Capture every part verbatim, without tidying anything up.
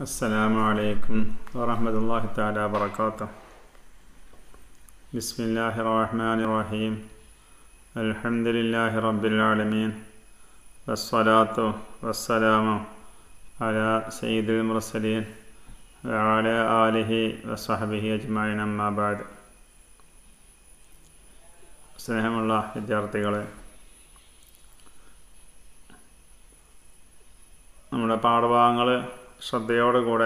السلام عليكم ورحمة الله تعالى وبركاته. بسم الله الرحمن الرحيم. الحمد لله رب العالمين، والصلاة والسلام على سيد المرسلين وعلى آله وصحبه أجمعين. أما بعد. സ്നേഹമുള്ള വിദ്യാർത്ഥികളെ, നമ്മുടെ പാഠഭാഗങ്ങൾ ശ്രദ്ധയോടുകൂടെ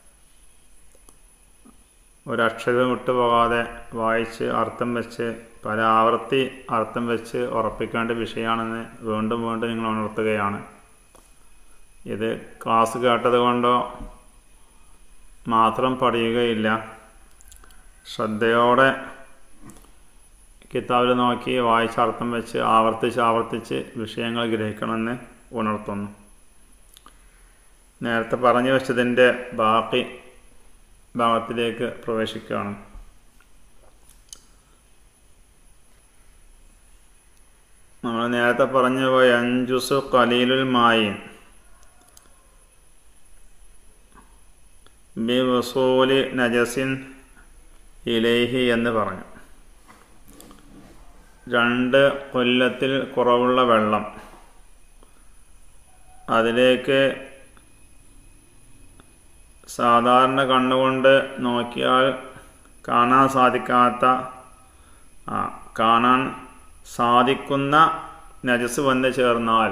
ഒരക്ഷരം വിട്ടുപോകാതെ വായിച്ച് അർത്ഥം വെച്ച് പല ആവർത്തി അർത്ഥം വെച്ച് ഉറപ്പിക്കേണ്ട വിഷയമാണെന്ന് വീണ്ടും വീണ്ടും നിങ്ങൾ ഉണർത്തുകയാണ്. ഇത് ക്ലാസ് കേട്ടത് കൊണ്ടോ മാത്രം പഠിയുകയില്ല, ശ്രദ്ധയോടെ കിതാബിൽ നോക്കി വായിച്ച് അർത്ഥം വെച്ച് ആവർത്തിച്ച് ആവർത്തിച്ച് വിഷയങ്ങൾ ഗ്രഹിക്കണമെന്ന് ഉണർത്തുന്നു. നേരത്തെ പറഞ്ഞു വെച്ചതിൻ്റെ ബാക്കി ഭാഗത്തിലേക്ക് പ്രവേശിക്കുകയാണ്. നമ്മൾ നേരത്തെ പറഞ്ഞു പോയ അഞ്ചുസു ഖലീലുൽ മായി ബി വസൂലി നജസിൻ ഇലൈഹി എന്ന് പറഞ്ഞു. രണ്ട് കൊല്ലത്തിൽ കുറവുള്ള വെള്ളം അതിലേക്ക് സാധാരണ കണ്ണുകൊണ്ട് നോക്കിയാൽ കാണാൻ സാധിക്കാത്ത ആ കാണാൻ സാധിക്കുന്ന നജസ് വന്ന് ചേർന്നാൽ,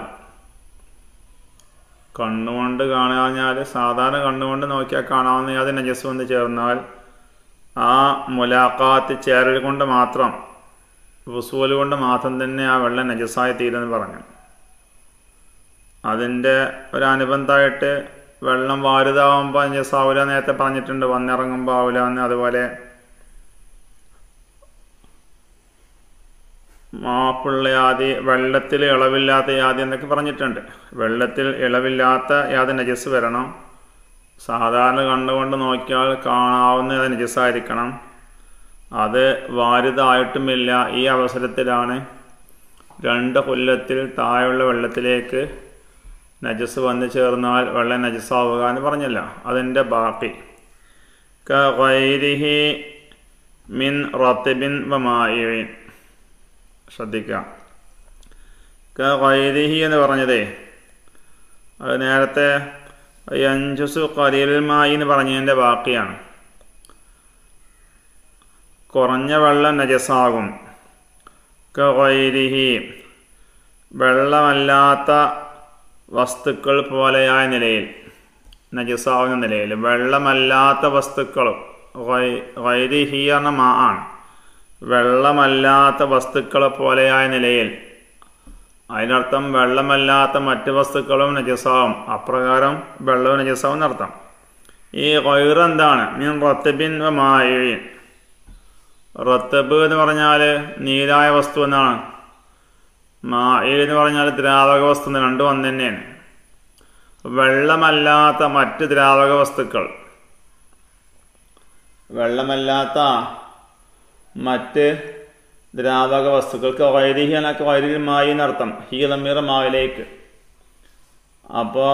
കണ്ണുകൊണ്ട് കാണാഞ്ഞാൽ സാധാരണ കണ്ണുകൊണ്ട് നോക്കിയാൽ കാണാവുന്ന യാതൊരു നജസ് വന്ന് ചേർന്നാൽ ആ മുലാഖാത്ത് ചേരൽ കൊണ്ട് മാത്രം, വുസൂൽ കൊണ്ട് മാത്രം തന്നെ ആ വെള്ളം നജസായി തീരുമെന്ന് പറഞ്ഞു. അതിൻ്റെ ഒരനുബന്ധമായിട്ട് വെള്ളം വാരുതാവുമ്പോൾ നജസാവില്ല നേരത്തെ പറഞ്ഞിട്ടുണ്ട്, വന്നിറങ്ങുമ്പോൾ ആവില്ല എന്ന്. അതുപോലെ മാപ്പുള്ള യാതി, വെള്ളത്തിൽ ഇളവില്ലാത്ത യാതി എന്നൊക്കെ പറഞ്ഞിട്ടുണ്ട്. വെള്ളത്തിൽ ഇളവില്ലാത്ത യാതി നജസ് വരണം. സാധാരണ കണ്ണുകൊണ്ട് നോക്കിയാൽ കാണാവുന്ന യാതി നജസായിരിക്കണം. അത് വാരിതായിട്ടുമില്ല. ഈ അവസരത്തിലാണ് രണ്ട് കൊല്ലത്തിൽ താഴെയുള്ള വെള്ളത്തിലേക്ക് നജസ് വന്നു ചേർന്നാൽ വെള്ളം നജസാവുക എന്ന് പറഞ്ഞല്ല. അതിൻ്റെ ബാക്കി കഗൈരിഹി മിൻ റത്ബിൻ വമാഇൻ. ശ്രദ്ധിക്കുക, കഗൈരിഹി എന്ന് പറഞ്ഞതേ അത് നേരത്തെ യൻജുസു ഖലീലുൽ മായി എന്ന് പറഞ്ഞതിൻ്റെ ബാക്കിയാണ്. കുറഞ്ഞ വെള്ളം നജസാകും. കഗൈരിഹി വെള്ളമല്ലാത്ത വസ്തുക്കൾ പോലെയായ നിലയിൽ, നജസാവുന്ന നിലയിൽ. വെള്ളമല്ലാത്ത വസ്തുക്കളും ഗൈരിഹി എന്ന മാ ആണ്. വെള്ളമല്ലാത്ത വസ്തുക്കളെ പോലെയായ നിലയിൽ, അതിനർത്ഥം വെള്ളമല്ലാത്ത മറ്റ് വസ്തുക്കളും നജസാവും. അപ്രകാരം വെള്ളവും നജസാവും എന്നർത്ഥം. ഈ ഗൈർ എന്താണ്? മീൻ റത്ബിൻ വ മാഇൻ. റത്തബ് എന്ന് പറഞ്ഞാൽ നീരായ വസ്തു എന്നാണ്. മാഇ എന്ന് പറഞ്ഞാൽ ദ്രാവക വസ്തു. രണ്ടും ഒന്ന് തന്നെയാണ്. വെള്ളമല്ലാത്ത മറ്റ് ദ്രാവക വസ്തുക്കൾ, വെള്ളമല്ലാത്ത മറ്റ് ദ്രാവക വസ്തുക്കൾക്ക് വൈരിഹി എന്നൊക്കെ വൈരിഹി മായി എന്നർത്ഥം. ഹീ ലമീർ മാവിലേക്ക്. അപ്പോൾ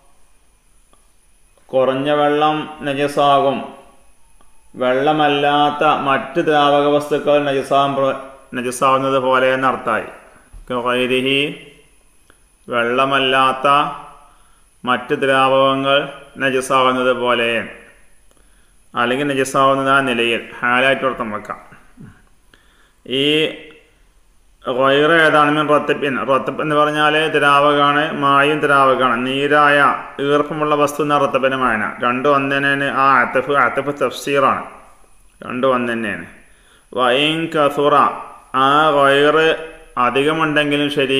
കുറഞ്ഞ വെള്ളം നജസാകും. വെള്ളമല്ലാത്ത മറ്റ് ദ്രാവക വസ്തുക്കൾ നജസാ നജസാവുന്നത് പോലെ എന്നർത്ഥമായി. ഗൈരിഹി വെള്ളമല്ലാത്ത മറ്റ് ദ്രാവകങ്ങൾ നജസാവുന്നത് പോലെ, അല്ലെങ്കിൽ നജസാവുന്നത് ആ നിലയിൽ ഹാലായിട്ട് അർത്ഥം വെക്കാം. ഈ ഗൈർ ഏതാണ്? മീൻ റത്തബിൻ. റത്തബ് എന്ന് പറഞ്ഞാൽ ദ്രാവകമാണ്, മായും ദ്രാവകമാണ്. നീരായ ഈർപ്പമുള്ള വസ്തു എന്ന റത്തബിന് മായന. രണ്ടും ഒന്ന് തന്നെയാണ്. ആ അത്തഫ് അത്തഫ് തഫ്സീറാണ്. രണ്ടും ഒന്ന് തന്നെയാണ്. വൈൻ കസുറ, ആ ഗൈർ അധികമുണ്ടെങ്കിലും ശരി.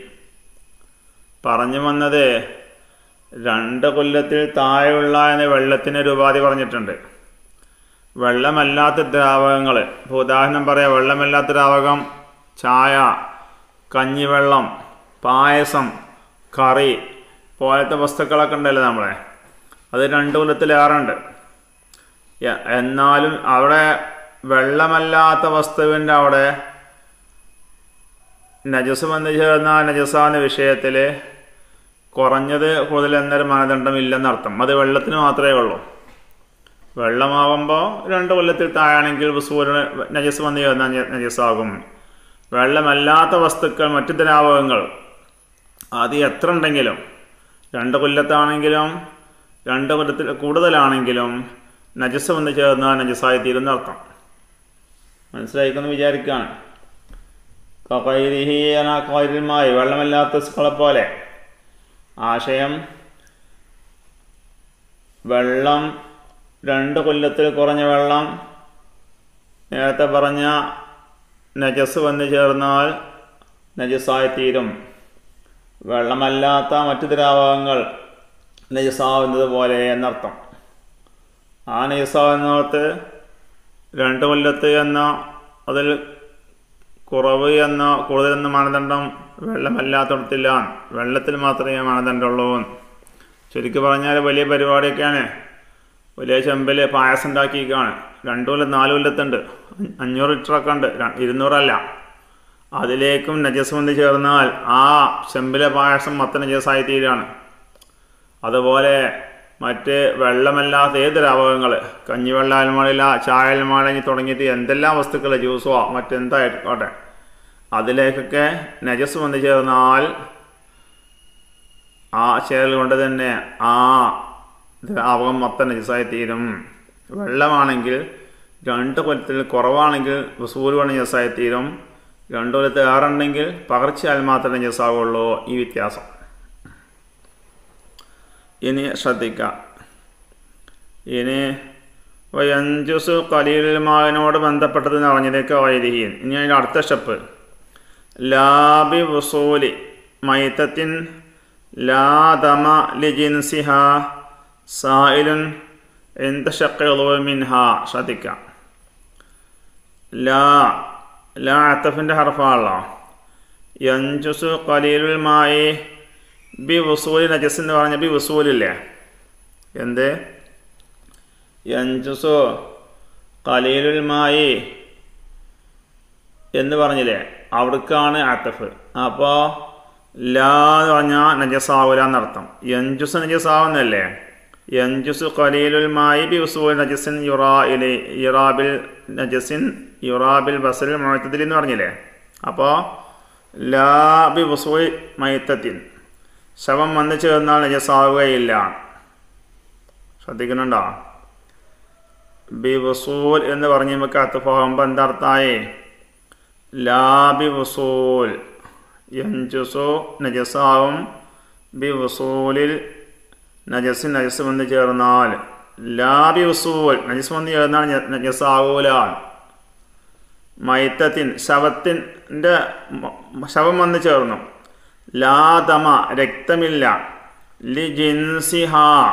പറഞ്ഞു വന്നത് രണ്ട് കൊല്ലത്തിൽ താഴെയുള്ള എന്ന വെള്ളത്തിനൊരു ഉപാധി പറഞ്ഞിട്ടുണ്ട്. വെള്ളമല്ലാത്ത ദ്രാവകങ്ങൾ, ഇപ്പോൾ ഉദാഹരണം പറയാം. വെള്ളമല്ലാത്ത ദ്രാവകം ചായ, കഞ്ഞിവെള്ളം, പായസം, കറി പോലത്തെ വസ്തുക്കളൊക്കെ ഉണ്ടല്ലോ നമ്മളെ. അത് രണ്ട് കൊല്ലത്തിലേറുണ്ട്. എന്നാലും അവിടെ വെള്ളമല്ലാത്ത വസ്തുവിൻ്റെ അവിടെ നജസ് വന്നു ചേർന്ന നജസാന്ന വിഷയത്തിൽ കുറഞ്ഞത് കൂടുതൽ എന്നൊരു മാനദണ്ഡം ഇല്ലെന്നർത്ഥം. അത് വെള്ളത്തിന് മാത്രമേ ഉള്ളൂ. വെള്ളമാകുമ്പോൾ രണ്ട് കൊല്ലത്തിൽ താഴാണെങ്കിൽ വസൂലിന് നജസ് വന്നു ചേർന്നാൽ നജസാകും. വെള്ളമല്ലാത്ത വസ്തുക്കൾ, മറ്റു ദ്രാവകങ്ങൾ അത് എത്ര ഉണ്ടെങ്കിലും, രണ്ട് കൊല്ലത്താണെങ്കിലും രണ്ട് കൊല്ലത്തിൽ കൂടുതലാണെങ്കിലും നജസ് വന്ന് ചേർന്നാൽ നജസായി തീരുന്നർത്ഥം. മനസ്സിലായിക്കൊന്ന് വിചാരിക്കുകയാണ്. കൈരിഹിമായി വെള്ളമല്ലാത്ത വസ്തുക്കളെ പോലെ ആശയം, വെള്ളം രണ്ട് കൊല്ലത്തിൽ കുറഞ്ഞ വെള്ളം നേരത്തെ പറഞ്ഞ നജസ് വന്ന് ചേർന്നാൽ നജസായി തീരും. വെള്ളമല്ലാത്ത മറ്റു ദ്രാവകങ്ങൾ നജസാവുന്നത് പോലെ എന്നർത്ഥം. ആ നജസാവുന്നിടത്ത് രണ്ട് കൊല്ലത്ത് എന്ന അതിൽ കുറവ് എന്ന കൂടുതലെന്ന മാനദണ്ഡം വെള്ളമല്ലാത്തടത്തില്ല. വെള്ളത്തിൽ മാത്രമേ മാനദണ്ഡമുള്ളൂ. ശരിക്കും പറഞ്ഞാൽ വലിയ പരിപാടിയൊക്കെയാണ്. വലിയ ചെമ്പിൽ പായസം ഉണ്ടാക്കിയിരിക്കുകയാണ്. രണ്ടു കൊല്ലം നാല് കൊല്ലത്തുണ്ട്, അഞ്ഞൂറ് ലിറ്ററൊക്കെ ഉണ്ട്, ഇരുന്നൂറല്ല. അതിലേക്കും നജസ് വന്ന് ചേർന്നാൽ ആ ചെമ്പിലെ പായസം മൊത്തം നജസായി തീരാണ്. അതുപോലെ മറ്റ് വെള്ളമല്ലാത്ത ഏത് ദ്രാവകങ്ങൾ, കഞ്ഞിവെള്ളം പാടില്ല, ചായ പാടില്ല, തുടങ്ങിയിട്ട് എന്തെല്ലാം വസ്തുക്കൾ, ജ്യൂസോ മറ്റെന്തായിക്കോട്ടെ, അതിലേക്കൊക്കെ നജസ് വന്ന് ചേർന്നാൽ ആ ചേരൽ കൊണ്ട് തന്നെ ആ ദ്രാവകം മൊത്തം നജസായി തീരും. വെള്ളമാണെങ്കിൽ രണ്ട് കൊല്ലത്തിൽ കുറവാണെങ്കിൽ വസൂൽ കൊണ്ട് നജസായി തീരും. രണ്ടു കൊല്ലത്തിൽ ഏറുണ്ടെങ്കിൽ പകർച്ചയാൽ മാത്രമേ നജസാവുള്ളൂ. ഈ വ്യത്യാസം ഇനി ശ്രദ്ധിക്കാം. ഇനി വയഞ്ചുസു ഖലീലുൽമാവിനോട് ബന്ധപ്പെട്ടത് അറിഞ്ഞതിലേക്ക് വൈദിഹീൻ. ഇനി അതിൻ്റെ അടുത്ത സ്റ്റെപ്പ്, ലാബി വസൂലി മൈത്തത്തിൻ ലാദമ ലിജിൻസിഹ സായിലുൻ എന്തഷഖ്ഖു മിൻഹ. ശ്രദ്ധിക്കാം. ലാ ലാ അത്തഫിൻ്റെ ഹർഫാണല്ലോ. യഞ്ചുസു ഖലീലുൽ മായി ബി വസൂലി നജസ് എന്ന് പറഞ്ഞ ബി വസൂലില്ലേ, എന്ത് യഞ്ചുസു ഖലീലുൽ മായി എന്ന് പറഞ്ഞില്ലേ, അവിടേക്കാണ് അത്തഫ്. അപ്പോൾ ലാ എന്ന് പറഞ്ഞാൽ നജസാവൂല എന്നർത്ഥം. യഞ്ചുസ് നജസാവുന്നല്ലേ. യഞ്ചുസു ഖലീലുൽ മായി ബി വസൂൽ നജസിൻ യുറാ ഇലൈ യുറാബിൽ നജസിൻ യുറാബിൽ ബസൽ മുഅ്തദിൽ എന്ന് പറഞ്ഞില്ലേ. അപ്പോൾ ലാ ബി വസൂൽ മൈത്തത്തിൻ, ശവം വന്ന് ചേർന്നാൽ നജസാവുകയില്ല. ശ്രദ്ധിക്കുന്നുണ്ടോ? ബി വസൂൽ എന്ന് പറഞ്ഞ് നമുക്ക് അത്ഫാകുമ്പോൾ എന്താർത്ഥമായി? ലാ ബി വസൂൽ യഞ്ചുസു നജസാവും ബി വസൂലിൽ നജസിൻ നജസ് വന്ന് ചേർന്നാൽ. ലാ ബി വസൂൽ നജസ് വന്ന് ചേർന്നാൽ നജസാവൂല. മൈത്തത്തിൻ ശവത്തിൻ്റെ ശവം വന്ന് ചേർന്നു. ലാദമ രക്തമില്ല. ലി ജിൻസിഹ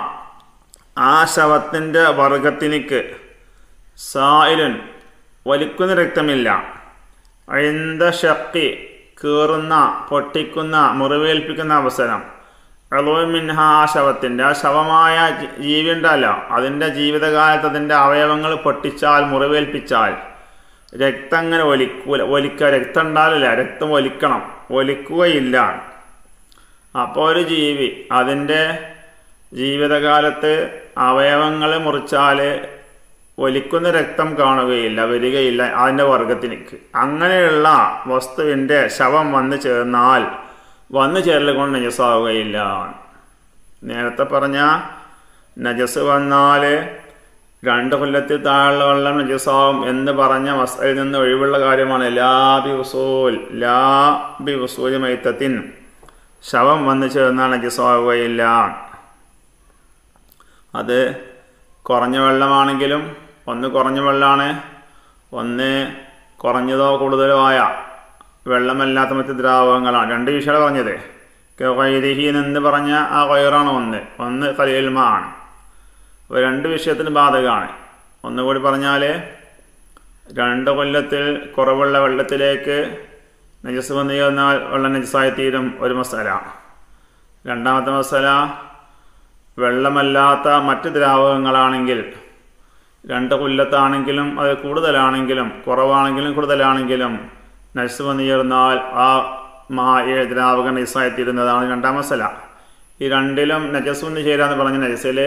ആ ശവത്തിൻ്റെ വർഗത്തിനിക്ക്. സായിലുൻ വലിക്കുന്ന രക്തമില്ല. ഐന്ദ ഷക്കി കീറുന്ന പൊട്ടിക്കുന്ന മുറിവേൽപ്പിക്കുന്ന അവസരം. അളോമിൻഹ ആ ശവത്തിൻ്റെ ആ ശവമായ ജീവി ഉണ്ടല്ലോ, അതിൻ്റെ ജീവിതകാലത്ത് അതിൻ്റെ അവയവങ്ങൾ പൊട്ടിച്ചാൽ മുറിവേൽപ്പിച്ചാൽ രക്തം അങ്ങനെ ഒലിക്കൂല. ഒലിക്കുക രക്തം ഉണ്ടാവില്ല, രക്തം ഒലിക്കണം, ഒലിക്കുകയില്ല. അപ്പോൾ ഒരു ജീവി അതിൻ്റെ ജീവിതകാലത്ത് അവയവങ്ങൾ മുറിച്ചാൽ ഒലിക്കുന്ന രക്തം കാണുകയില്ല, വരികയില്ല അതിൻ്റെ വർഗത്തിലേക്ക്. അങ്ങനെയുള്ള വസ്തുവിൻ്റെ ശവം വന്ന് ചേർന്നാൽ വന്നു ചേരൽ കൊണ്ട് നജസാവുകയില്ല. നേരത്തെ പറഞ്ഞ നജസ് വന്നാൽ രണ്ട് കൊല്ലത്തിൽ താഴെ വെള്ളം നജസാവും എന്ന് പറഞ്ഞ മസ്അലയിൽ നിന്ന് ഒഴിവുള്ള കാര്യമാണ് ലാ ബി വസൂൽ. ലാ ബി വസൂൽ മൈത്തത്തിൻ ശവം വന്ന് ചേർന്നാൽ നജസാവുകയില്ല. അത് കുറഞ്ഞ വെള്ളമാണെങ്കിലും, ഒന്ന് കുറഞ്ഞ വെള്ളമാണ്, ഒന്ന് കുറഞ്ഞതോ കൂടുതലോ ആയ വെള്ളമല്ലാത്ത മറ്റ് ദ്രാവകങ്ങളാണ്. രണ്ട് വിഷയമാണ് പറഞ്ഞത്. ഖൈരിഹീൻ എന്ന് പറഞ്ഞ ആ ഖൈറാണ് ഒന്ന്, ഒന്ന് ഖലീലുൽ മാ ആണ്. അപ്പോൾ രണ്ട് വിഷയത്തിന് ബാധകമാണ്. ഒന്നുകൂടി പറഞ്ഞാൽ രണ്ട് കൊല്ലത്തിൽ കുറവുള്ള വെള്ളത്തിലേക്ക് നജസ് വന്നു ചേർന്നാൽ വെള്ളം നജസായി തീരും, ഒരു മസാല. രണ്ടാമത്തെ മസാല, വെള്ളമല്ലാത്ത മറ്റ് ദ്രാവകങ്ങളാണെങ്കിൽ രണ്ട് കൊല്ലത്താണെങ്കിലും അത് കൂടുതലാണെങ്കിലും കുറവാണെങ്കിലും കൂടുതലാണെങ്കിലും നജസ് വന്നു ചേർന്നാൽ ആ മായ ദ്രാവകം നജസായി തീരുന്നതാണ് രണ്ടാം മസാല. ഈ രണ്ടിലും നജസ്സൊന്ന് ചേരാന്ന് പറഞ്ഞ നജസിൽ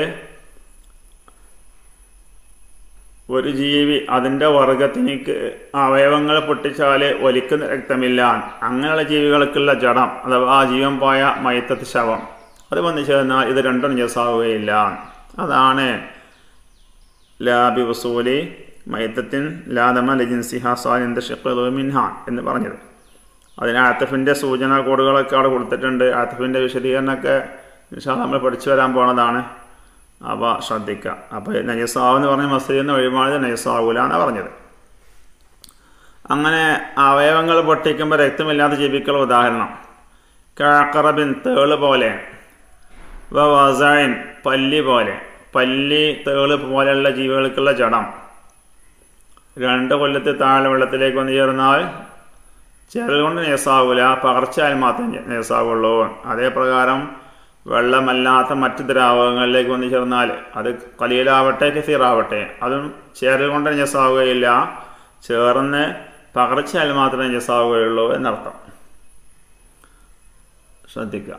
ഒരു ജീവി അതിൻ്റെ വർഗത്തിനിക്ക് അവയവങ്ങൾ പൊട്ടിച്ചാൽ ഒലിക്കുന്ന രക്തമില്ല, അങ്ങനെയുള്ള ജീവികൾക്കുള്ള ജഡം അഥവാ ആ ജീവൻ പോയ മൈത്തത്ത് ശവം അത് വന്നു ചേർന്നാൽ ഇത് രണ്ടും നജസാവുകയില്ല. അതാണ് ലാബി വസൂലി മൈത്തത്തിൻ ലാദമ ലജിൻസിഹ സാലിന്ത ഷിഖ്ലു മിൻഹ എന്ന് പറഞ്ഞത്. അതിന് ആത്തഫിൻ്റെ സൂചന കോഡുകളൊക്കെ അവിടെ കൊടുത്തിട്ടുണ്ട്. ആത്തഫിൻ്റെ വിശദീകരണമൊക്കെ ഇൻഷാ അല്ലാഹ് നമ്മൾ പഠിച്ചു വരാൻ പോണതാണ്. അപ്പോൾ ശ്രദ്ധിക്കുക. അപ്പോൾ നജസാവ് എന്ന് പറഞ്ഞ മസ്ജിദിൽ നിന്ന് ഒഴിവാണത് നജസാവൂല എന്നാണ് പറഞ്ഞത്. അങ്ങനെ അവയവങ്ങൾ പൊട്ടിക്കുമ്പോൾ രക്തമില്ലാത്ത ജീവിക്കുള്ള ഉദാഹരണം കഅഖറബിൻ തേള് പോലെ, വ വസൈൻ പല്ലി പോലെ, പല്ലി തേള് പോലെയുള്ള ജീവികൾക്കുള്ള ജഡം രണ്ട് കൊല്ലത്ത് താഴെ വെള്ളത്തിലേക്ക് വന്നു ചേർന്നാൽ ചിലത് കൊണ്ട് നജസാവൂല, പകർച്ചയാൽ മാത്രമേ നജസാവുള്ളൂ. അതേപ്രകാരം വെള്ളമല്ലാത്ത മറ്റ് ദ്രാവകങ്ങളിലേക്ക് വന്നു ചേർന്നാൽ അത് ഖലീലാവട്ടെ കസീറാവട്ടെ അതും ചേരൽ കൊണ്ട് നജസാവുകയില്ല, ചേർന്ന് പകർച്ചയാൽ മാത്രമേ നജസാവുകയുള്ളൂ എന്നർത്ഥം. ശ്രദ്ധിക്കുക.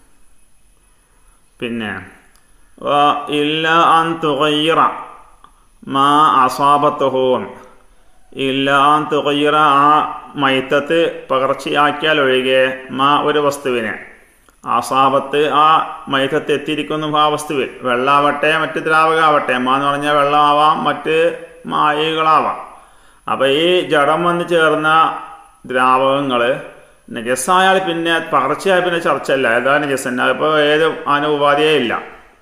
പിന്നെ ഇല്ല അൻ തുഗയ്യിറ മാ അസാബത്തുഹു, ഇല്ല അൻ തുഗയ്യിറ ആ മൈത്തത്ത് പകർച്ചയാക്കിയാൽ ഒഴികെ മാ ഒരു വസ്തുവിനെ ആസാബത്ത് ആ മൈത്തത്ത് എത്തിയിരിക്കുന്നു ആ വസ്തുവിൽ, വെള്ളാവട്ടെ മറ്റ് ദ്രാവകമാവട്ടെ, മാ എന്ന് പറഞ്ഞാൽ വെള്ളമാവാം മറ്റ് മായികളാവാം. അപ്പം ഈ ജഡം വന്ന് ചേർന്ന ദ്രാവകങ്ങൾ നജസ്സായാൽ പിന്നെ പകർച്ചയാൽ പിന്നെ ചർച്ചയല്ല, ഏതാ നജസ്സന്ന ഇപ്പോൾ ഏത് അനുപാധിയേ ഇല്ല.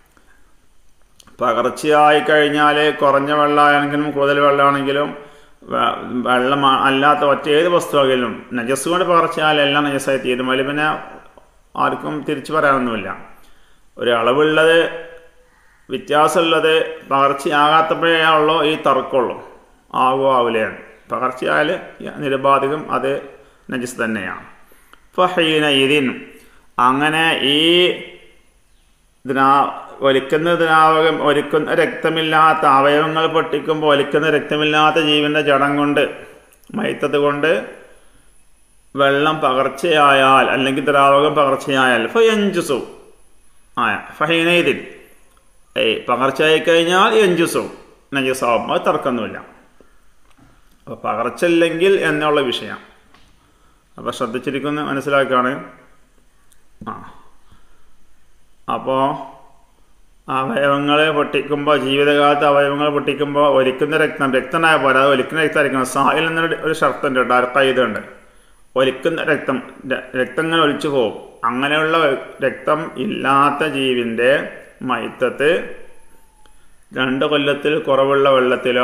പകർച്ചയായി കഴിഞ്ഞാൽ കുറഞ്ഞ വെള്ളമാണെങ്കിലും കൂടുതൽ വെള്ളമാണെങ്കിലും വെള്ളം അല്ലാത്ത ഒറ്റ ഏത് വസ്തുവാണെങ്കിലും നജസ് കൊണ്ട് പകർച്ചയാൽ എല്ലാം നജസ്സായി തീരും. അതിൽ പിന്നെ ആർക്കും തിരിച്ചു പറയാനൊന്നുമില്ല. ഒരു അളവുള്ളത് വ്യത്യാസമുള്ളത് പകർച്ചയാകാത്തപ്പോഴേ ഉള്ളൂ ഈ തർക്കമുള്ളൂ, ആവോ ആവില്ലേ. പകർച്ചയാൽ നിരുപാധികം അത് നജസ് തന്നെയാണ്. ഫഹീന ഇതിൻ അങ്ങനെ ഈ ദ്രാ ഒലിക്കുന്ന ദ്രാവകം ഒലിക്കുന്ന രക്തമില്ലാത്ത അവയവങ്ങൾ പൊട്ടിക്കുമ്പോൾ ഒലിക്കുന്ന രക്തമില്ലാത്ത ജീവൻ്റെ ജഡം കൊണ്ട് മൈത്തത് കൊണ്ട് വെള്ളം പകർച്ചയായാൽ അല്ലെങ്കിൽ ദ്രാവകം പകർച്ചയായാൽ ഫയഞ്ചുസു ആയ ഫഹീനൈദിൻ ഏയ് പകർച്ചയായി കഴിഞ്ഞാൽ യഞ്ചുസു നജസാവും, അത് തർക്കമൊന്നുമില്ല. അപ്പോൾ പകർച്ചയില്ലെങ്കിൽ എന്നുള്ള വിഷയം അപ്പോൾ ശ്രദ്ധിച്ചിരിക്കുന്ന മനസ്സിലാക്കുകയാണ്. ആ അപ്പോൾ അവയവങ്ങളെ പൊട്ടിക്കുമ്പോൾ ജീവിതകാലത്ത് അവയവങ്ങൾ പൊട്ടിക്കുമ്പോൾ ഒലിക്കുന്ന രക്തം രക്തനായ പോലെ അത് ഒലിക്കുന്ന രക്തമായിരിക്കണം. സായിൽ എന്നൊരു ഒരു ഷർത്തുണ്ട്, ഡയറക്റ്റായതുണ്ട്. ഒലിക്കുന്ന രക്തം രക്തം ഇങ്ങനെ ഒലിച്ചു പോകും. അങ്ങനെയുള്ള രക്തം ഇല്ലാത്ത ജീവിൻ്റെ മൈത്തത്ത് രണ്ട് കൊല്ലത്തിൽ കുറവുള്ള വെള്ളത്തിലോ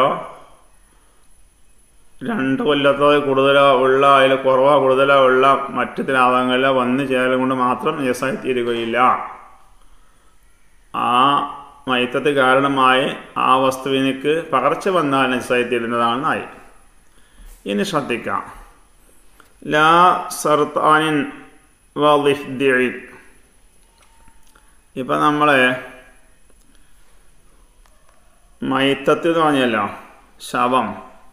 രണ്ട് കൊല്ലത്തോ കൂടുതലോ ഉള്ള അതിൽ കുറവോ കൂടുതലോ ഉള്ള മറ്റ് ദ്രാവകങ്ങളിലോ വന്നു ചേരൽ കൊണ്ട് മാത്രം നജസായി തീരുകയില്ല. ആ മൈത്തത്ത് കാരണമായി ആ വസ്തുവിനക്ക് പകർച്ച വന്നാൽ നജസായി തീരുന്നതാണെന്നായി. ഇനി ശ്രദ്ധിക്കാം. ലാ സർത്താനിൻ വളിഫ്ദിഇൻ. ഇപ്പം നമ്മൾ മൈത്തത്ത് എന്ന് പറഞ്ഞല്ലോ ശവം,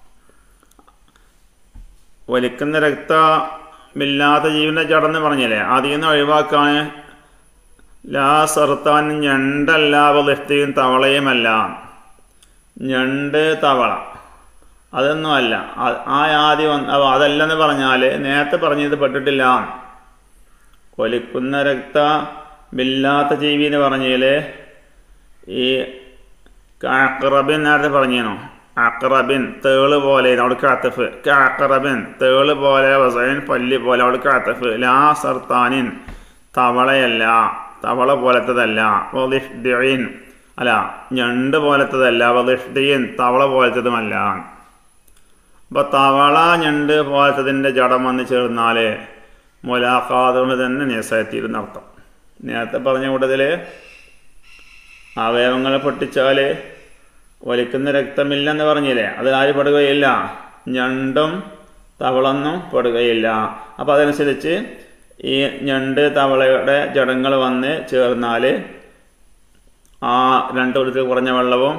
ഒലിക്കുന്ന രക്തമില്ലാത്ത ജീവൻ്റെ ജഡെന്ന് പറഞ്ഞില്ലേ, അതിൽ നിന്ന് ഒഴിവാക്കാൻ ലാ സർത്താൻ ഞണ്ടല്ല വളിഫ്ദിഇൻ തവളയുമല്ല. ഞണ്ട് തവള അതൊന്നുമല്ല. ആ ആദ്യം വന്ന് അതല്ലെന്ന് പറഞ്ഞാൽ നേരത്തെ പറഞ്ഞത് പെട്ടിട്ടില്ല. ഒലിക്കുന്ന രക്തമില്ലാത്ത ജീവി എന്ന് പറഞ്ഞാൽ ഈ അഖറബിൻ നേരത്തെ പറഞ്ഞോ, അഖറബിൻ തേള് പോലെ അവിടേക്ക് അത്തഫ്, അഖറബിൻ തേള് പോലെ, വസൈൻ പല്ലി പോലെ അവിടേക്ക് അത്തഫ്. ലാ സർത്താനിൻ തവളയല്ല, തവള പോലത്തതല്ല. വളിഫ്ദിഇൻ അല്ല ഞണ്ട് പോലത്തതല്ല. വളിഫ്ദിഇൻ തവള പോലത്തതുമല്ല. അപ്പോൾ തവള ഞണ്ട് പോലത്തതിൻ്റെ ജഡം വന്ന് ചേർന്നാൽ മുലാഖാത്ത് കൊണ്ട് തന്നെ നജസായിത്തീരുന്ന അർത്ഥം. നേരത്തെ പറഞ്ഞ കൂട്ടത്തിൽ അവയവങ്ങളെ പൊട്ടിച്ചാൽ ഒലിക്കുന്ന രക്തമില്ലെന്ന് പറഞ്ഞില്ലേ, അത് ആര് പെടുകയില്ല, ഞണ്ടും തവളൊന്നും പെടുകയില്ല. അപ്പോൾ അതനുസരിച്ച് ഈ ഞണ്ട് തവളയുടെ ജഡങ്ങൾ വന്ന് ചേർന്നാൽ ആ രണ്ട് കൊല്ലത്തിൽ കുറഞ്ഞ വെള്ളവും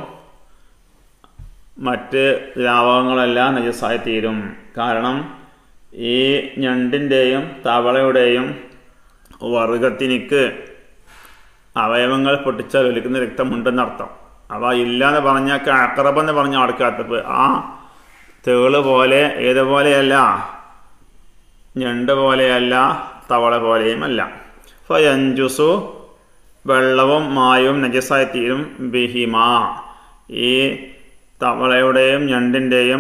മറ്റ് ദ്രാവകങ്ങളെല്ലാം നജസായി തീരും. കാരണം ഈ ഞണ്ടിൻ്റെയും തവളയുടെയും വർഗത്തിനിക്ക് അവയവങ്ങൾ പൊട്ടിച്ചാൽ ഒലിക്കുന്ന രക്തമുണ്ടെന്നർത്ഥം. അപ്പോൾ ഇല്ലയെന്ന് പറഞ്ഞാൽ അക്രബെന്ന് പറഞ്ഞ ആൾക്കാത്തപ്പ് ആ തേള് പോലെ ഏതുപോലെയല്ല, ഞണ്ട് പോലെയല്ല, തവള പോലെയുമല്ല. ഫയഞ്ചുസു വെള്ളവും മായവും നജസായി തീരും ബിഹിമ ഈ തവളയുടെയും ഞണ്ടിൻ്റെയും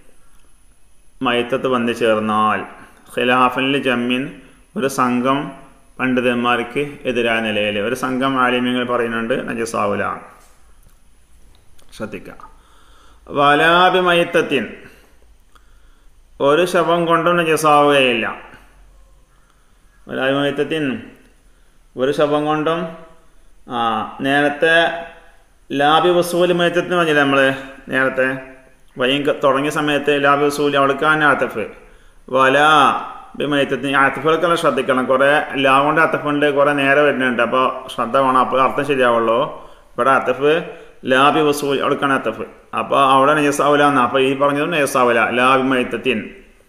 മൈത്തത്ത് വന്നു ചേർന്നാൽ. ഖിലാഫിൽ ജമ്മിൻ ഒരു സംഘം പണ്ഡിതന്മാർക്ക് എതിരായ നിലയിൽ ഒരു സംഘം ആലിമ്യങ്ങൾ പറയുന്നുണ്ട് നജസാവുല. ശ്രദ്ധിക്കുക. വലാബി മൈത്തത്തിൻ ഒരു ശവം കൊണ്ടും നജസാവുകയില്ല. വലാബി മൈത്തത്തിൻ ഒരു ശവം കൊണ്ടും ആ നേരത്തെ ലാബി വസൂലി മൈത്തത്തിന് പറഞ്ഞില്ല നമ്മൾ നേരത്തെ വൈകി തുടങ്ങിയ സമയത്ത് ലാബി വസൂലി അവൾക്കാണ് ആത്തഫ്. വല ബിമൈത്തത്തിന് ആത്തഫുകൾക്കെല്ലാം ശ്രദ്ധിക്കണം. കുറേ ലാവുകൊണ്ട് അത്തഫുണ്ട്, കുറേ നേരെ വരുന്നുണ്ട്. അപ്പോൾ ശ്രദ്ധ വേണം, അപ്പോൾ അർത്ഥം ശരിയാവുള്ളൂ. ഇവിടെ അത്തഫ് ലാബി വസൂൽ അവൾക്കാണ് അത്തഫ്. അപ്പോൾ അവിടെ നജസാവുല എന്നാ. അപ്പോൾ ഈ പറഞ്ഞതും നജസാവുല. ലാബി മൈത്തത്തിൻ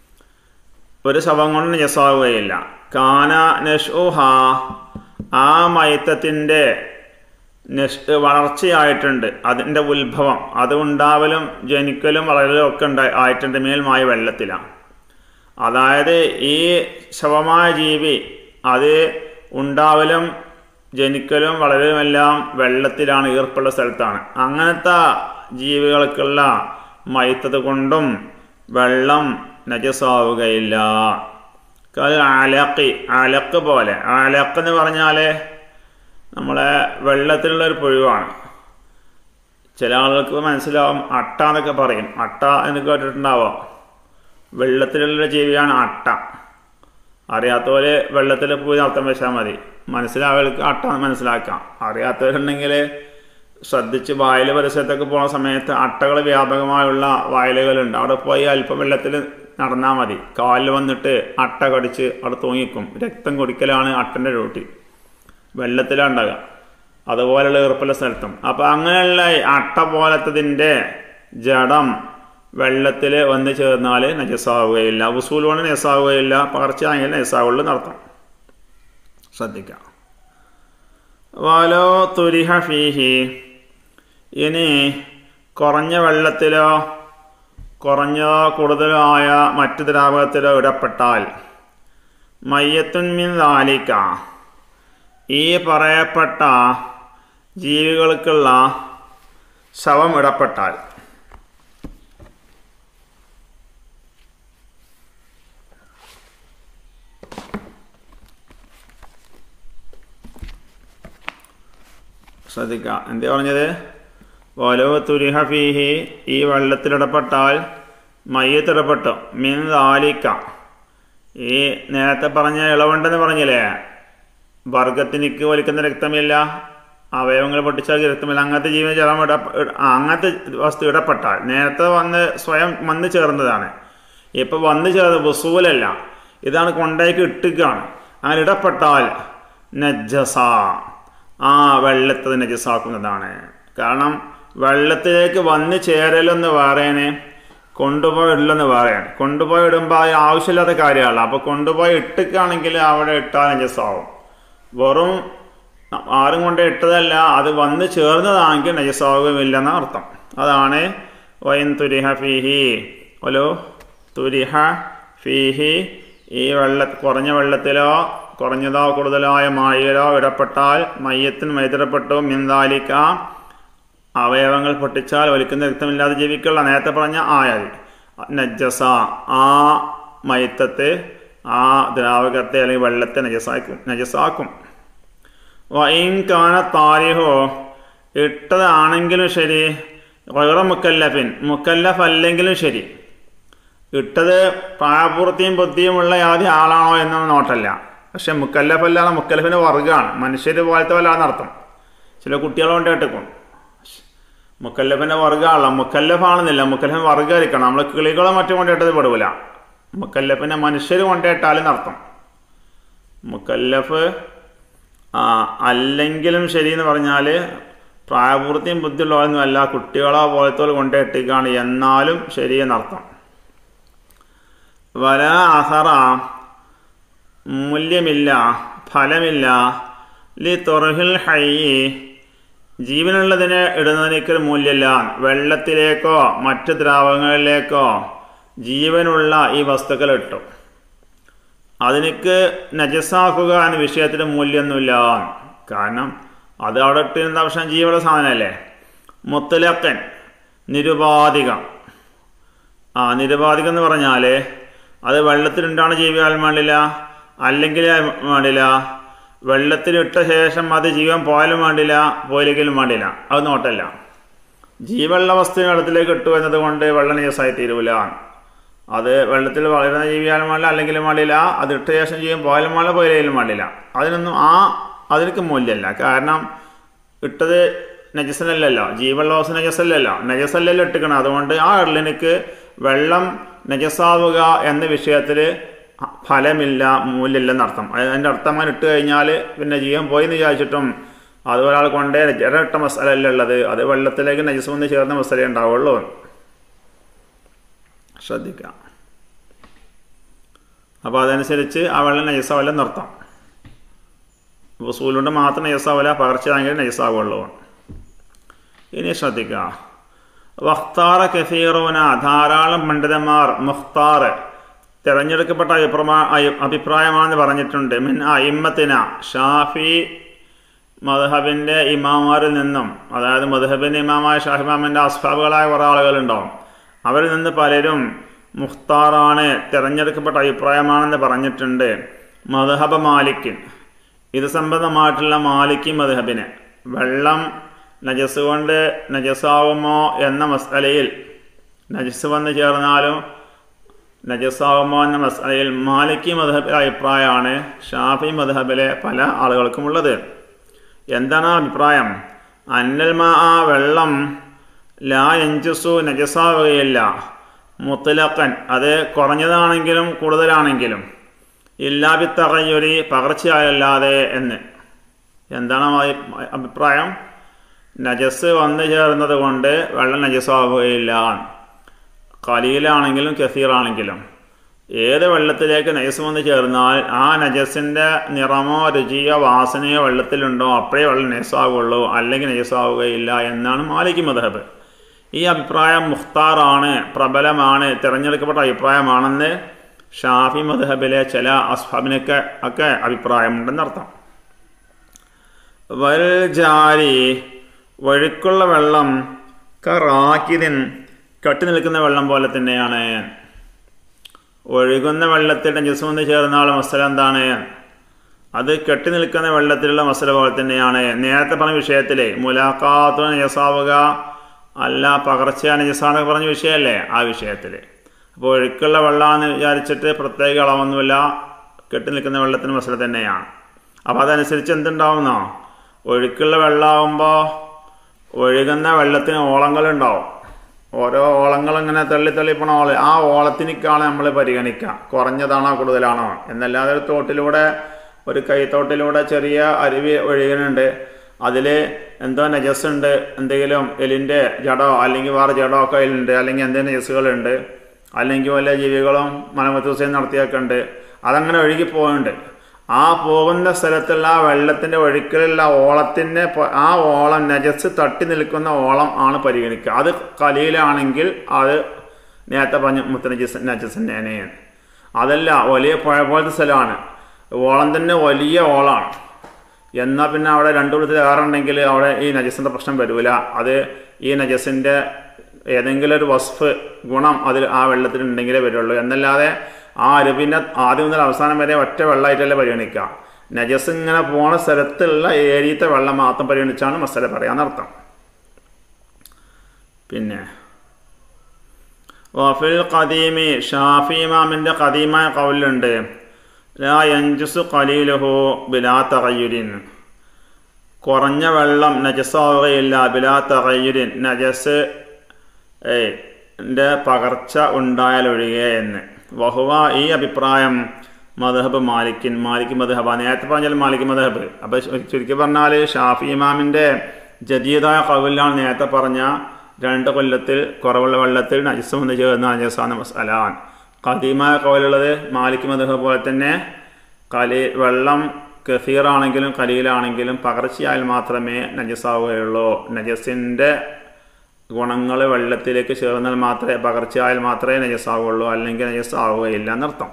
ഒരു ശവം കൊണ്ട് നജസാവുകയില്ല. കാന നഷ്ഉഹ ആ മൈത്തത്തിൻ്റെ നെഷ് വളർച്ചയായിട്ടുണ്ട്, അതിൻ്റെ ഉത്ഭവം അത് ഉണ്ടാവലും ജനിക്കലും വളരലും ഒക്കെ ഉണ്ടായി ആയിട്ടുണ്ട് മേൽമായ വെള്ളത്തിലാണ്. അതായത് ഈ ശവമായ ജീവി അത് ഉണ്ടാവലും ജനിക്കലും വളരലുമെല്ലാം വെള്ളത്തിലാണ്, ഈർപ്പുള്ള സ്ഥലത്താണ്. അങ്ങനത്തെ ജീവികൾക്കുള്ള മൈത്തത് കൊണ്ടും വെള്ളം നജസാവുകയില്ല. അലക്കി അലക്ക് പോലെ. അലക്ക് എന്ന് പറഞ്ഞാൽ നമ്മളെ വെള്ളത്തിലുള്ളൊരു പുഴുവാണ്. ചില ആളുകൾക്ക് മനസ്സിലാവും അട്ട എന്നൊക്കെ പറയും. അട്ട എന്ന് കേട്ടിട്ടുണ്ടാവാം. വെള്ളത്തിലുള്ള ജീവിയാണ് അട്ട. അറിയാത്തവര് വെള്ളത്തിൽ പോയി അർത്ഥം വെച്ചാൽ മതി. മനസ്സിലാവർക്ക് അട്ട മനസ്സിലാക്കാം. അറിയാത്തവരുണ്ടെങ്കിൽ ശ്രദ്ധിച്ച് വയൽ പരിസരത്തൊക്കെ പോകുന്ന സമയത്ത് അട്ടകൾ വ്യാപകമായുള്ള വയലുകളുണ്ട്. അവിടെ പോയി അല്പം വെള്ളത്തിൽ നടന്നാൽ മതി. കാലിൽ വന്നിട്ട് അട്ട കടിച്ച് അവിടെ തൂങ്ങിക്കും. രക്തം കുടിക്കലാണ് അട്ടൻ്റെ ഡ്യൂട്ടി. വെള്ളത്തിലുണ്ടാകുക അതുപോലെയുള്ള ഈർപ്പുള്ള സ്ഥലത്തും. അപ്പോൾ അങ്ങനെയുള്ള അട്ട പോലത്തതിൻ്റെ ജഡം വെള്ളത്തിൽ വന്ന് ചേർന്നാൽ നജസാവുകയില്ല. വസൂൽ കൊണ്ട് നജസാവുകയില്ല, പകർച്ചയാണെങ്കിൽ നജസാവുള്ളൂ നടത്താം. ശ്രദ്ധിക്കാം. വലോ തുരിഹ ഫീഹി ഇനി കുറഞ്ഞ വെള്ളത്തിലോ കുറഞ്ഞോ കൂടുതലോ ആയ മറ്റു ദ്രാവകത്തിലോ ഇടപെട്ടാൽ മയ്യത്തുൻ മിൻ ദാലിക ഈ പറയപ്പെട്ട ജീവികൾക്കുള്ള ശവം ഇടപെട്ടാൽ ശ്രദ്ധിക്കുക. എന്താ പറഞ്ഞത്? വലോ തുരിഹ ഫീഹി ഈ വെള്ളത്തിലിടപെട്ടാൽ മയ്യത്തിടപെട്ടു മിൻ ദാലിക ഈ നേരത്തെ പറഞ്ഞ ഇളവുണ്ടെന്ന് പറഞ്ഞില്ലേ, വർഗത്തിനിക്ക് വലിക്കുന്ന രക്തമില്ല, അവയവങ്ങൾ പൊട്ടിച്ചാൽ രക്തമില്ല, അങ്ങനത്തെ ജീവൻ ജലം ഇട അങ്ങനത്തെ വസ്തു ഇടപെട്ടാൽ നേരത്തെ വന്ന് സ്വയം വന്ന് ചേർന്നതാണ്. ഇപ്പം വന്ന് ചേർന്ന് വസൂലല്ല, ഇതാണ് കൊണ്ടേക്ക് ഇട്ടുകയാണ്. അങ്ങനെ ഇടപെട്ടാൽ നജ്ജസ ആ വെള്ളത്തത് നജസാക്കുന്നതാണ്. കാരണം വെള്ളത്തിലേക്ക് വന്ന് ചേരലൊന്ന് വേറേനെ കൊണ്ടുപോയി ഇടലൊന്ന് വേറെയാണ്. കൊണ്ടുപോയി ഇടുമ്പോൾ അത് ആവശ്യമില്ലാത്ത കാര്യമല്ല. അപ്പോൾ കൊണ്ടുപോയി ഇട്ടിക്കുകയാണെങ്കിൽ അവിടെ ഇട്ടാൽ നജസാവും. വെറും ആരും കൊണ്ട് ഇട്ടതല്ല, അത് വന്ന് ചേർന്നതാണെങ്കിൽ നജസാവുകയില്ലെന്ന അർത്ഥം. അതാണ് വൈൻ തുരിഹ ഫീഹി ഒലോ തുരിഹ ഫീഹി ഈ വെള്ള കുറഞ്ഞ വെള്ളത്തിലോ കുറഞ്ഞതോ കൂടുതലോ ആയ മായയിലോ ഇടപെട്ടാൽ മയ്യത്തിന് മൈത്തിടപ്പെട്ടു മിന്താലിക്ക അവയവങ്ങൾ പൊട്ടിച്ചാൽ ഒലിക്കുന്ന രക്തമില്ലാതെ ജീവിക്കുള്ള നേരത്തെ പറഞ്ഞ ആയാൽ നജ്ജസ ആ മൈത്തത്തെ ആ ദ്രാവകത്തെ അല്ലെങ്കിൽ വെള്ളത്തെ നജസാക്കും നജസാക്കും വൈൻ കാന താരിഹോ ഇട്ടതാണെങ്കിലും ശരി, വൈറ മുക്കല്ലഫിൻ മുക്കല്ലഫ് അല്ലെങ്കിലും ശരി, ഇട്ടത് പ്രായപൂർത്തിയും ബുദ്ധിയുമുള്ള ആദ്യ ആളാണോ എന്നൊന്നും നോട്ടല്ല. പക്ഷെ മുക്കല്ലഫല്ലാതെ മുക്കല്ലഫിൻ്റെ വർഗ്ഗമാണ്, മനുഷ്യർ പോലത്തെ വല്ലാന്നർത്ഥം. ചില കുട്ടികളെ കൊണ്ട് കേട്ടിക്കും മുക്കല്ലഫിൻ്റെ വർഗ്ഗമാണല്ലോ, മുക്കല്ലഫാണെന്നില്ല, മുക്കല്ലഫിന് വർഗ്ഗമായിരിക്കണം. നമ്മൾ കിളികളെ മറ്റും കൊണ്ടിട്ടത് പെടൂല. മുക്കല്ലഫിനെ മനുഷ്യർ കൊണ്ടിട്ടാലും അർത്ഥം. മുക്കല്ലഫ് ആ അല്ലെങ്കിലും ശരി എന്ന് പറഞ്ഞാൽ പ്രായപൂർത്തിയും ബുദ്ധിയുള്ളവരൊന്നും അല്ല, കുട്ടികളോ പോലത്തെ കൊണ്ടിട്ടിക്കാണ്, എന്നാലും ശരിയെന്നർത്ഥം. വല അസറ മൂല്യമില്ല, ഫലമില്ല, ലി തുറഹിൽ ഹൈ ജീവനുള്ളതിനെ ഇടുന്നതിനൊരു മൂല്യമില്ല. വെള്ളത്തിലേക്കോ മറ്റ് ദ്രാവകങ്ങളിലേക്കോ ജീവനുള്ള ഈ വസ്തുക്കൾ ഇട്ടു, അതിനേക്ക് നജസാക്കുക എന്ന വിഷയത്തിന് മൂല്യമൊന്നുമില്ല. കാരണം അത് അവിടെ ഇട്ടിരുന്ന പക്ഷേ ജീവനുള്ള സാധനമല്ലേ. മുത്തലക്കൻ നിരുപാധികം. ആ നിരുപാധികം എന്ന് പറഞ്ഞാൽ അത് വെള്ളത്തിലുണ്ടാണ് ജീവിക്കാൻ വേണ്ടില്ല, അല്ലെങ്കിൽ വേണ്ടില്ല, വെള്ളത്തിലിട്ട ശേഷം അത് ജീവൻ പോയാലും വേണ്ടില്ല, പോയില്ലെങ്കിലും വേണ്ടില്ല, അത് നോട്ടല്ല. ജീവനുള്ള വസ്തുവിനെ വെള്ളത്തിലേക്ക് ഇട്ടു എന്നതുകൊണ്ട് വെള്ളം നജസായി തീരൂല. അത് വെള്ളത്തിൽ വളരുന്ന ജീവിയാലും വേണ്ടില്ല, അല്ലെങ്കിലും വേണ്ടില്ല, അത് ഇട്ട ശേഷം ജീവൻ പോയാലും വേണ്ടില്ല, പോയില്ലെങ്കിലും വേണ്ടില്ല. അതിനൊന്നും ആ അതിനൊക്കെ മൂല്യമല്ല. കാരണം ഇട്ടത് നജസല്ലല്ലോ, ജീവനുള്ള വസ്തു നജസല്ലല്ലോ, നജസല്ലല്ലോ ഇട്ടിക്കണം. അതുകൊണ്ട് ആ ഇടലിനക്ക് വെള്ളം നജസാവുക എന്ന വിഷയത്തിൽ ഫലമില്ല, മൂല്യമില്ലെന്നർത്ഥം. അതിൻ്റെ അർത്ഥം അങ്ങനെ ഇട്ട് കഴിഞ്ഞാൽ പിന്നെ ജീവൻ പോയി എന്ന് വിചാരിച്ചിട്ടും അത് ഒരാൾ കൊണ്ടേ ജഡമിട്ട മസാലയല്ല ഉള്ളത്, അത് വെള്ളത്തിലേക്ക് നജസ് വന്ന് ചേർന്ന മസാല ഉണ്ടാവുള്ളൂ. ശ്രദ്ധിക്കാം. അപ്പോൾ അതനുസരിച്ച് ആ വെള്ളം നജസാവല്ല എന്നർത്ഥം. വസൂലുകൊണ്ട് മാത്രം നജസാവല്ല, പകർച്ചയാണെങ്കിൽ നജസാവുള്ളൂ. ഇനി ശ്രദ്ധിക്കുക. വഖ്താറ കസീറൂന ധാരാളം പണ്ഡിതന്മാർ മുഖ്താർ തിരഞ്ഞെടുക്കപ്പെട്ട അഭിപ്രായ അഭിപ്രായമാണെന്ന് പറഞ്ഞിട്ടുണ്ട്. മിൻ അയിമ്മത്തിന ഷാഫി മദ്ഹബിൻ്റെ ഇമാമാരിൽ നിന്നും, അതായത് മദ്ഹബിൻ്റെ ഇമാമായ ഷാഫി ഇമാമിൻ്റെ അസ്ഹാബുകളായ കുറേ ആളുകളുണ്ടാവും. അവരിൽ നിന്ന് പലരും മുഖ്താറാണ്, തിരഞ്ഞെടുക്കപ്പെട്ട അഭിപ്രായമാണെന്ന് പറഞ്ഞിട്ടുണ്ട്. മദ്ഹബ് മാലിക്കിൻ, ഇത് സംബന്ധമായിട്ടുള്ള മാലിക്കി മദ്ഹബിന് വെള്ളം നജസ് കൊണ്ട് നജസാവുമോ എന്ന മസ്അലയിൽ, നജസ് വന്ന് ചേർന്നാലും നജസാവുമോ എന്ന മസ്അലയിൽ മാലിക്കി മദ്ഹബിലെ അഭിപ്രായമാണ് ഷാഫി മദ്ഹബിലെ പല ആളുകൾക്കുമുള്ളത്. എന്താണ് അഭിപ്രായം? അന്നൽ മാ വെള്ളം ലാ യൻജുസു നജസാവുകയില്ല, മുത്ലഖൻ അത് കുറഞ്ഞതാണെങ്കിലും കൂടുതലാണെങ്കിലും, ഇല്ലാ ബിത്തഗയ്യുരി പകർച്ചയായല്ലാതെ എന്ന്. എന്താണ് അഭിപ്രായം? നജസ് വന്നു ചേർന്നത് കൊണ്ട് വെള്ളം നജസാവുകയില്ല, ഖലീലാണെങ്കിലും കസീറാണെങ്കിലും. ഏത് വെള്ളത്തിലേക്ക് നജസ് വന്ന് ചേർന്നാൽ ആ നജസിൻ്റെ നിറമോ രുചിയോ വാസനയോ വെള്ളത്തിലുണ്ടോ അപ്പോഴേ വെള്ളം നജസാവുകയുള്ളൂ, അല്ലെങ്കിൽ നജസാവുകയില്ല എന്നാണ് മാലിക്കി മദ്ഹബ്. ഈ അഭിപ്രായം മുഖ്താറാണ്, പ്രബലമാണ്, തിരഞ്ഞെടുക്കപ്പെട്ട അഭിപ്രായമാണെന്ന് ഷാഫി മദ്ഹബിലെ ചില അസ്ഹാബിനൊക്കെ ഒക്കെ അഭിപ്രായമുണ്ടെന്നർത്ഥം. വൽ ജാരി ഒഴുക്കുള്ള വെള്ളം കറാക്കിദിൻ കെട്ടി നിൽക്കുന്ന വെള്ളം പോലെ തന്നെയാണ്. ഒഴുകുന്ന വെള്ളത്തിൽ നജസ് വന്ന് ചേർന്നാൽ മസല എന്താണ്? അത് കെട്ടി നിൽക്കുന്ന വെള്ളത്തിലുള്ള മസല പോലെ തന്നെയാണ്. നേരത്തെ പറഞ്ഞ വിഷയത്തിലെ മുലാഖാത്തു നജസാവുക അല്ല പകർച്ച നജസാന്നൊക്കെ പറഞ്ഞ വിഷയമല്ലേ, ആ വിഷയത്തിൽ. അപ്പോൾ ഒഴുക്കുള്ള വെള്ളമാണെന്ന് വിചാരിച്ചിട്ട് പ്രത്യേക അളവൊന്നുമില്ല, കെട്ടി നിൽക്കുന്ന വെള്ളത്തിന് മസല തന്നെയാണ്. അപ്പോൾ അതനുസരിച്ച് എന്തുണ്ടാവുന്നോ? ഒഴുക്കുള്ള വെള്ളമാകുമ്പോൾ ഒഴുകുന്ന വെള്ളത്തിന് ഓളങ്ങളുണ്ടാവും. ഓരോ ഓളങ്ങൾ ഇങ്ങനെ തള്ളി തള്ളിപ്പോണ ഓള, ആ ഓളത്തിനേക്കാണ് നമ്മൾ പരിഗണിക്കുക, കുറഞ്ഞതാണോ കൂടുതലാണോ എന്നല്ലാതെ. ഒരു തോട്ടിലൂടെ, ഒരു കൈത്തോട്ടിലൂടെ ചെറിയ അരുവി ഒഴുകുന്നുണ്ട്, അതിൽ എന്തോ നജസ് ഉണ്ട്, എന്തെങ്കിലും എലിൻ്റെ ജഡോ അല്ലെങ്കിൽ വേറെ ജഡോ ഒക്കെ അതിലുണ്ട്, അല്ലെങ്കിൽ എന്തെങ്കിലും നജസ്സുകളുണ്ട്, അല്ലെങ്കിൽ വല്ല ജീവികളും മലമൂത്രവിസർജനം നടത്തിയൊക്കെ ഉണ്ട്, അതങ്ങനെ ഒഴുകി പോകുന്നുണ്ട്. ആ പോകുന്ന സ്ഥലത്തുള്ള ആ വെള്ളത്തിൻ്റെ ഒഴുക്കിലുള്ള ഓളത്തിൻ്റെ ആ ഓളം നജസ് തട്ടി നിൽക്കുന്ന ഓളം ആണ് പരിഗണിക്കുക. അത് ഖലീലാണെങ്കിൽ അത് നേരത്തെ പറഞ്ഞ മുത്തനജസ് നജസ് തന്നെയാണ്. അതല്ല വലിയ പുഴ പോലത്തെ സ്ഥലമാണ്, ഓളം തന്നെ വലിയ ഓളാണ്, എന്നാൽ പിന്നെ അവിടെ രണ്ടു വിധത്തിൽ ഏറുണ്ടെങ്കിൽ അവിടെ ഈ നജസിൻ്റെ പ്രശ്നം വരില്ല. അത് ഈ നജസിൻ്റെ ഏതെങ്കിലും ഒരു വസ്ഫ് ഗുണം അതിൽ ആ വെള്ളത്തിലുണ്ടെങ്കിലേ വരുള്ളൂ. എന്നല്ലാതെ ആ അരുവിൻ്റെ ആദ്യം മുതൽ അവസാനം വരെ ഒറ്റ വെള്ളമായിട്ടല്ലേ പരിഗണിക്കുക. നജസ് ഇങ്ങനെ പോണ സ്ഥലത്തുള്ള ഏരിയത്തെ വെള്ളം മാത്രം പരിഗണിച്ചാണ് മസല പറയാന്നർത്ഥം. പിന്നെ വഫിൽ ഖദീമി ഷാഫി ഇമാമിൻ്റെ ഖദീമായ ഖൗലുണ്ട്, ലാ യൻജുസു ഖലീലുഹു ബിലാ തഗയ്യുരിൻ, കുറഞ്ഞ വെള്ളം നജസാവുകയില്ല, ബിലാ തഗയ്യുരിൻ നജസ് ൻ്റെ പകർച്ച ഉണ്ടായാലൊഴികെ എന്ന്. വഹുവ ഈ അഭിപ്രായം മദ്ഹബ് മാലിക്കിൻ, മാലിക് മദ്ഹബ. നേരത്തെ പറഞ്ഞാൽ മാലിക് മദ്ഹബ്. അപ്പോൾ ചുരുക്കി പറഞ്ഞാൽ ഷാഫി ഇമാമിൻ്റെ ജദീദായ ഖൗലാണ് നേരത്തെ പറഞ്ഞ രണ്ട് കൊല്ലത്തിൽ കുറവുള്ള വെള്ളത്തിൽ നജസ് വന്ന് ചേർന്ന നജസാന മസ്അലാൻ. ഖദീമായ ഖൗലുള്ളത് മാലിക് മദ്ഹബ് പോലെ തന്നെ കലി വെള്ളം കസീറാണെങ്കിലും ഖലീലാണെങ്കിലും പകർച്ചയായാൽ മാത്രമേ നജസാവുകയുള്ളൂ. നജസിൻ്റെ ഗുണങ്ങൾ വെള്ളത്തിലേക്ക് ചേർന്നാൽ മാത്രമേ പകർച്ചയായാൽ മാത്രമേ നജസാവുകയുള്ളൂ, അല്ലെങ്കിൽ നജസാവുകയില്ല എന്നർത്ഥം.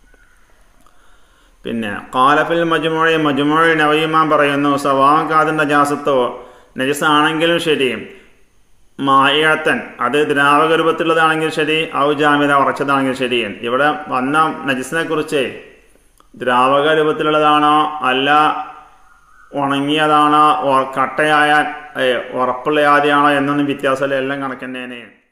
പിന്നെ ഖാലഫിൽ മജ്മുഇ മജ്മുഇ നവയിമാൻ പറയുന്നു, സവാകാദ നജാസത്തോ നജസാണെങ്കിലും ശരി, മായത്തൻ അത് ദ്രാവക രൂപത്തിലുള്ളതാണെങ്കിൽ ശരി, ഔ ജാമിദ ഉറച്ചതാണെങ്കിൽ ശരി. ഇവിടെ വന്ന നജസിനെ കുറിച്ച് ദ്രാവക രൂപത്തിലുള്ളതാണോ അല്ല ഉണങ്ങിയതാണോ കട്ടയായ ഉറപ്പുള്ള ആദ്യമാണോ എന്നൊന്നും വ്യത്യാസമില്ല, എല്ലാം കണക്കന്നേനെ.